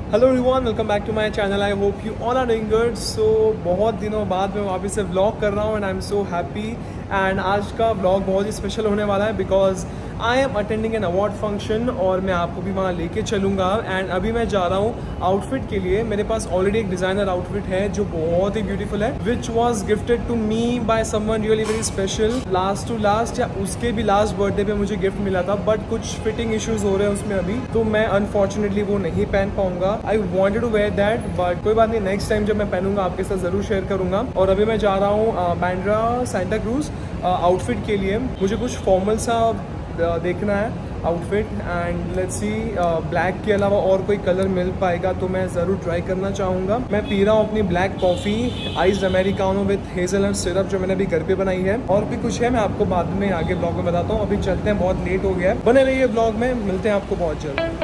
Hello everyone, welcome back to my channel. I hope you all are doing good. So बहुत दिनों बाद मैं वापस से व्लॉग कर रहा हूँ and I am so happy. And आज का व्लॉग बहुत ही स्पेशल होने वाला है because I am attending an award function और मैं आपको भी वहाँ लेके चलूँगा। एंड अभी मैं जा रहा हूँ आउटफिट के लिए। मेरे पास ऑलरेडी एक डिज़ाइनर आउटफिट है जो बहुत ही ब्यूटीफुल है, which was gifted to me by someone really very special. Last या उसके भी लास्ट बर्थडे पे मुझे गिफ्ट मिला था, बट कुछ फिटिंग इश्यूज हो रहे हैं उसमें अभी, तो मैं अनफॉर्चुनेटली वो नहीं पहन पाऊंगा। I wanted to wear that, but कोई बात नहीं, नेक्स्ट टाइम जब मैं पहनूंगा आपके साथ ज़रूर शेयर करूंगा। और अभी मैं जा रहा हूँ बैंड्रा सांता क्रूज आउटफिट के लिए। मुझे कुछ फॉर्मल सा देखना है outfit and let's see black के अलावा और कोई कलर मिल पाएगा तो मैं ज़रूर ट्राई करना चाहूँगा। मैं पी रहा हूँ अपनी black coffee iced americano with hazelnut syrup जो मैंने अभी घर पे बनाई है। और भी कुछ है, मैं आपको बाद में आगे ब्लॉग में बताता हूँ। अभी चलते हैं, बहुत लेट हो गया है। बने रहिए ब्लॉग में, मिलते हैं आपको बहुत जल्द।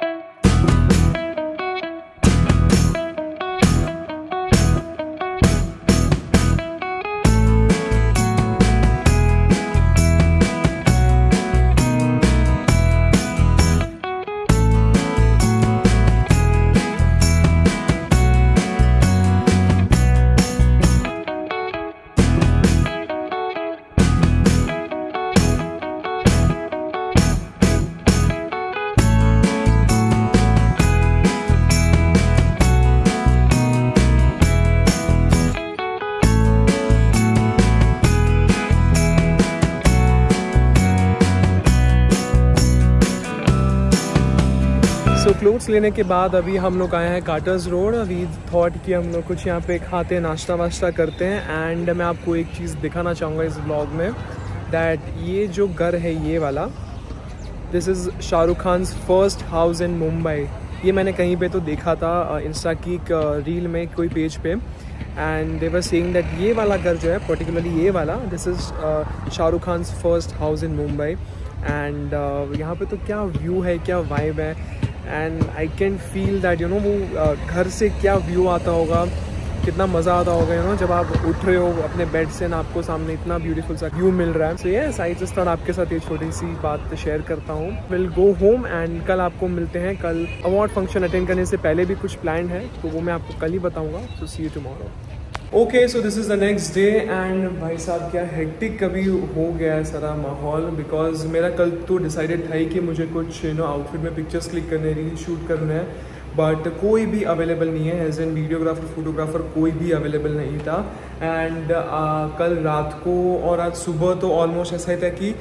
सो क्लोथ्स लेने के बाद अभी हम लोग आए हैं कार्टर्स रोड। अभी थॉट कि हम लोग कुछ यहाँ पे खाते हैं, नाश्ता वाश्ता करते हैं। एंड मैं आपको एक चीज़ दिखाना चाहूँगा इस ब्लॉग में, दैट ये जो घर है ये वाला, this is Shahrukh Khan's first house in Mumbai. ये मैंने कहीं पे तो देखा था इंस्टा की रील में, कोई पेज पे, and they were saying that ये वाला घर जो है, पर्टिकुलरली ये वाला, this is Shahrukh Khan's first house in Mumbai. And यहाँ पे तो क्या व्यू है, क्या वाइब है। And I can feel that you know वो घर से क्या व्यू आता होगा, कितना मज़ा आता होगा यू नो जब आप उठ रहे हो अपने बेड से ना, आपको सामने इतना ब्यूटीफुल सा व्यू मिल रहा है। So yes, I just thought आपके साथ ये छोटी सी बात शेयर करता हूँ। विल गो होम एंड कल आपको मिलते हैं। कल अवार्ड फंक्शन अटेंड करने से पहले भी कुछ प्लान है तो वो मैं आपको कल ही बताऊँगा। So see you tomorrow. Okay, so this is the next day and भाई साहब क्या हेक्टिक कभी हो गया है सारा माहौल, बिकॉज मेरा कल तो डिसाइडेड था ही कि मुझे कुछ यू नो आउटफिट में पिक्चर्स क्लिक करने, रील शूट करना है, बट कोई भी अवेलेबल नहीं है, एज एन वीडियोग्राफर फोटोग्राफर कोई भी अवेलेबल नहीं था। एंड कल रात को और आज सुबह तो ऑलमोस्ट ऐसा ही था कि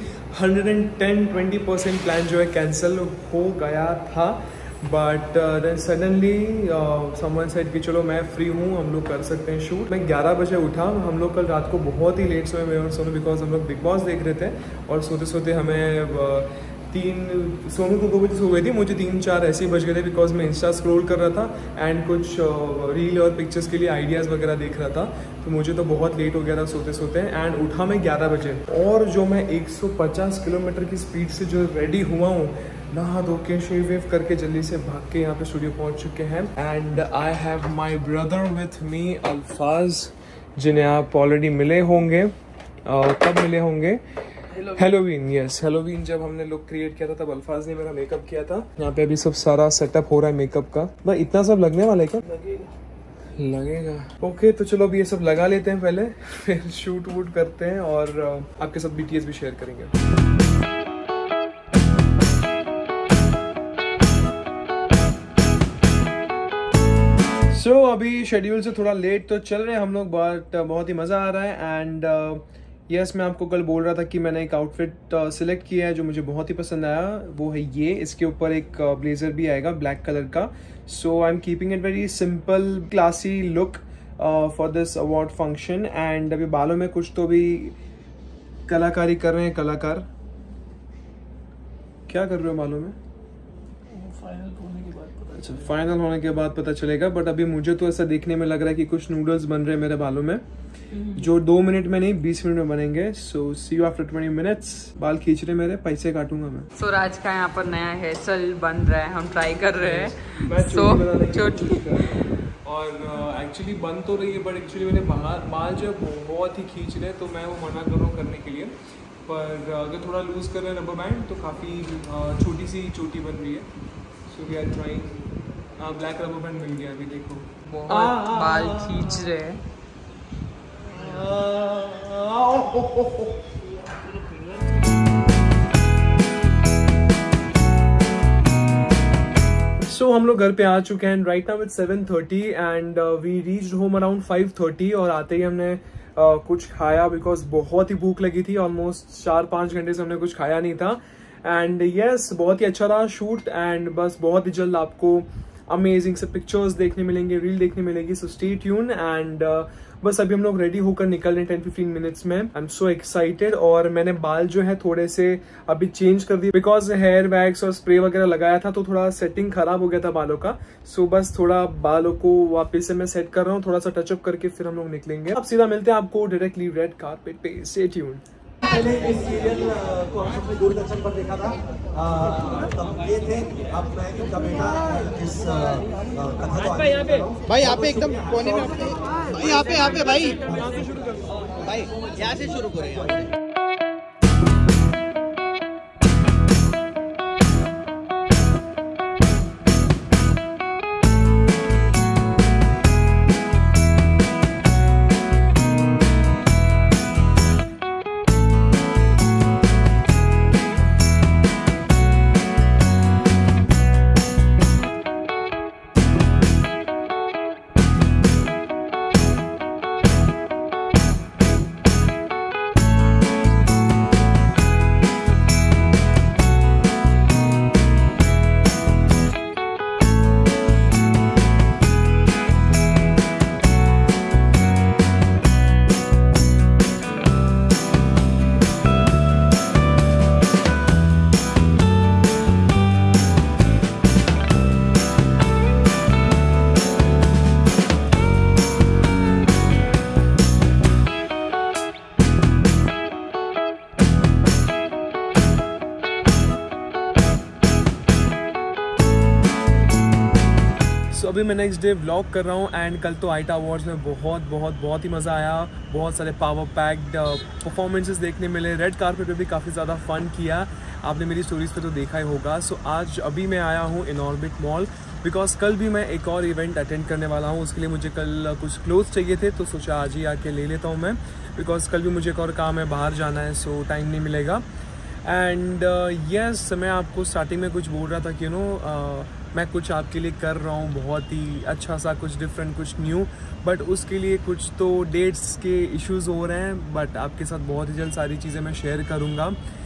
110-20% प्लान जो है कैंसिल हो गया था। But then suddenly someone said कि चलो मैं फ्री हूँ, हम लोग कर सकते हैं शूट। मैं 11 बजे उठा। हम लोग कल रात को बहुत ही लेट सोए, मैं और सोनू, बिकॉज हम लोग बिग बॉस देख रहे थे और सोते सोते हमें सोनू को 2 बजे सो गई थी, मुझे 3-4 ऐसे ही बज गए थे, बिकॉज मैं इंस्टा स्क्रॉल कर रहा था एंड कुछ रील और पिक्चर्स के लिए आइडियाज़ वगैरह देख रहा था, तो मुझे तो बहुत लेट हो गया था सोते सोते। एंड उठा मैं 11 बजे और जो मैं 150 किलोमीटर की स्पीड से जो रेडी हुआ हूँ, नहा धो के शेव वेव करके जल्दी से भाग के यहाँ पे स्टूडियो पहुँच चुके हैं। And I have my brother with me, Alfaaz, जिन्हें आप ऑलरेडी मिले होंगे। कब मिले होंगे? हेलोवीन, यस, हेलोवीन जब हमने लुक क्रिएट किया था तब अल्फाज ने मेरा मेकअप किया था। यहाँ पे अभी सब सारा सेटअप हो रहा है मेकअप का। भाई इतना सब लगने वाला है क्या? लगेगा। ओके, तो चलो अभी ये सब लगा लेते हैं पहले, फिर शूट वूट करते हैं और आपके साथ BTS भी शेयर करेंगे। सो अभी शेड्यूल से थोड़ा लेट तो चल रहे हैं हम लोग, बट बहुत ही मज़ा आ रहा है। एंड यस, मैं आपको कल बोल रहा था कि मैंने एक आउटफिट सिलेक्ट किया है जो मुझे बहुत ही पसंद आया। वो है ये, इसके ऊपर एक ब्लेजर भी आएगा ब्लैक कलर का। So I am keeping it very simple classy look for this award function. And अभी बालों में कुछ तो भी कलाकारी कर रहे हैं कलाकार। क्या कर रहे हो बालों में? अच्छा, फाइनल होने के बाद पता चलेगा, बट अभी मुझे तो ऐसा देखने में लग रहा है कि कुछ नूडल्स बन रहे हैं मेरे बालों में, जो 2 मिनट में नहीं 20 मिनट में बनेंगे। So see you after 20 minutes. बाल खींच रहे मेरे, पैसे काटूंगा मैं। सो राज का यहाँ पर नया हेयर स्टाइल बन रहा है, हम ट्राई कर रहे हैं। चोटी और एक्चुअली बन तो रही है, बट एक्चुअली मेरे बाल जो बहुत ही खींच रहे हैं, तो मैं वो मना कर रहा हूँ करने के लिए। पर अगर थोड़ा लूज कर रहे हैं रबर बैंड तो काफ़ी छोटी सी चोटी बन रही है। सो वी आर ट्राइंग हाँ ब्लैक रबर बैंड मिल गया अभी देखो। बहुत बाल खींच रहे हैं। So, हम लोग घर पे आ चुके हैं। Right now it's 7:30 and we reached home around 5:30 और आते ही हमने कुछ खाया बिकॉज बहुत ही भूख लगी थी। ऑलमोस्ट 4-5 घंटे से हमने कुछ खाया नहीं था। एंड यस बहुत ही अच्छा रहा शूट एंड बस बहुत ही जल्द आपको अमेजिंग से पिक्चर्स देखने मिलेंगे, रील देखने मिलेगी। सो स्टे ट्यून एंड बस अभी हम लोग रेडी होकर निकल रहे हैं 10-15 मिनट्स में। I am so excited. और मैंने बाल जो है थोड़े से अभी चेंज कर दिए बिकॉज हेयर वैक्स और स्प्रे वगैरह लगाया था तो थोड़ा सेटिंग खराब हो गया था बालों का। सो बस थोड़ा बालों को वापस से मैं सेट कर रहा हूँ, थोड़ा सा टचअप करके फिर हम लोग निकलेंगे। अब सीधा मिलते हैं आपको डायरेक्टली रेड कारपेट पे। Stay tune. पहले इस सीरियल को हम सबने दूरदर्शन पर देखा था, तब ये थे। अब मैं इनका बेटा इस कथा को भाई यहाँ पे एकदम कोने में यहाँ पे भाई यहाँ से शुरू करें। अभी मैं नेक्स्ट डे व्लॉग कर रहा हूँ एंड कल तो आईटा अवार्ड्स में बहुत ही मज़ा आया। बहुत सारे पावर पैक्ड परफॉर्मेंसेस देखने मिले। रेड कारपेट पे भी काफ़ी ज़्यादा फन किया। आपने मेरी स्टोरीज पे तो देखा ही होगा। सो आज अभी मैं आया हूँ इन ऑर्बिट मॉल बिकॉज कल भी मैं एक और इवेंट अटेंड करने वाला हूँ। उसके लिए मुझे कल कुछ क्लोथ्स चाहिए थे तो सोचा आज ही आके ले लेता हूँ मैं बिकॉज कल भी मुझे एक और काम है, बाहर जाना है, सो टाइम नहीं मिलेगा। एंड यस मैं आपको स्टार्टिंग में कुछ बोल रहा था कि मैं कुछ आपके लिए कर रहा हूँ बहुत ही अच्छा सा, कुछ डिफरेंट, कुछ न्यू, बट उसके लिए कुछ तो डेट्स के इश्यूज हो रहे हैं। बट आपके साथ बहुत ही जल्द सारी चीज़ें मैं शेयर करूँगा।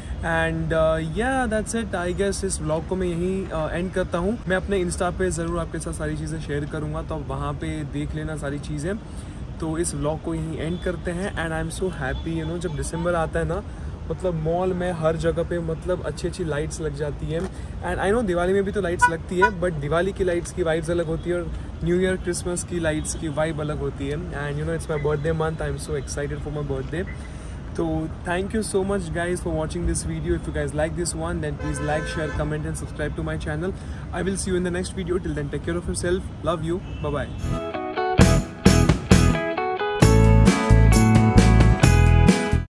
And yeah that's it. I guess इस व्लॉग को मैं यहीं एंड करता हूँ। मैं अपने इंस्टा पे ज़रूर आपके साथ सारी चीज़ें शेयर करूँगा तो आप वहाँ पे देख लेना सारी चीज़ें। तो इस व्लॉग को यहीं एंड करते हैं। And I am so happy जब दिसंबर आता है ना, मतलब मॉल में हर जगह पे मतलब अच्छी लाइट्स लग जाती है। एंड आई नो दिवाली में भी तो लाइट्स लगती है बट दिवाली की लाइट्स की वाइब्स अलग होती है और न्यू ईयर क्रिसमस की लाइट्स की वाइब अलग होती है। And it's my birthday month. I am so excited for my birthday. तो thank you so much guys for watching this video. If you guys like this one, then please like, share, comment and subscribe to my channel. I will see you in the next video. Till then, take care of yourself. Love you. Bye bye.